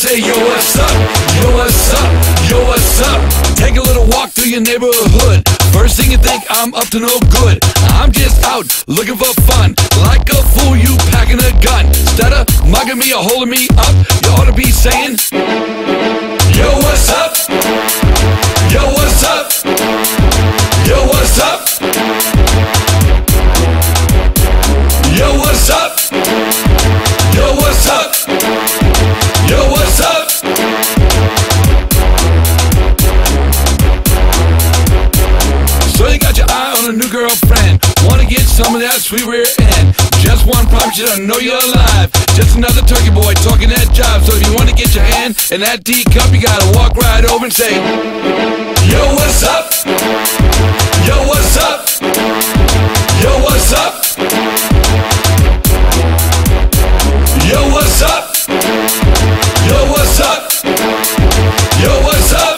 say, yo, what's up? Yo, what's up? Yo, what's up? Take a little walk through your neighborhood. First thing you think, I'm up to no good. I'm just out looking for fun. Like a fool, you packing a gun. Instead of mugging me or holding me up, you ought to be saying, yo, what's up? Yo, what's up? Yo, what's up? Yo, what's up? Yo, what's up? Yo, what's up? So you got your eye on a new girlfriend. Wanna get some of that sweet rear end. Just one problem, she don't know you're alive. Just another turkey boy talking that job. So if you wanna get your hand in that teacup, you gotta walk right over and say, yo, what's up? Yo, what's up? Yo, what's up? Yo, what's up? Yo, what's up? Yo, what's up?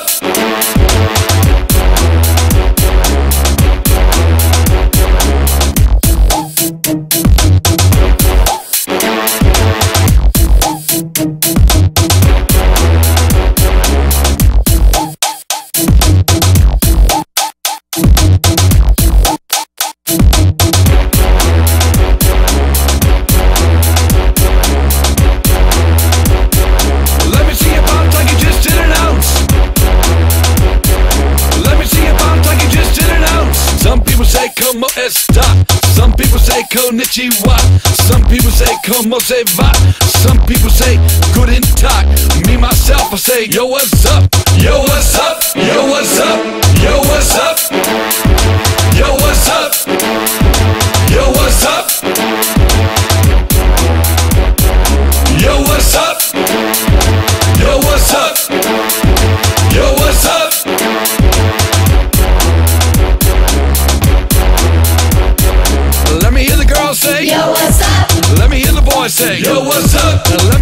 Como esta? Some people say konnichiwa. Some people say como se va. Some people say guten tag. Me myself I say yo what's up? Yo what's up? Yo what's up? Yo what's up? Yo what's up? Yo what's up? Yo what's up? Yo what's up? Yo what's up? Let me hear the girl say, yo, what's up? Let me hear the boy say, yo, what's up? Now let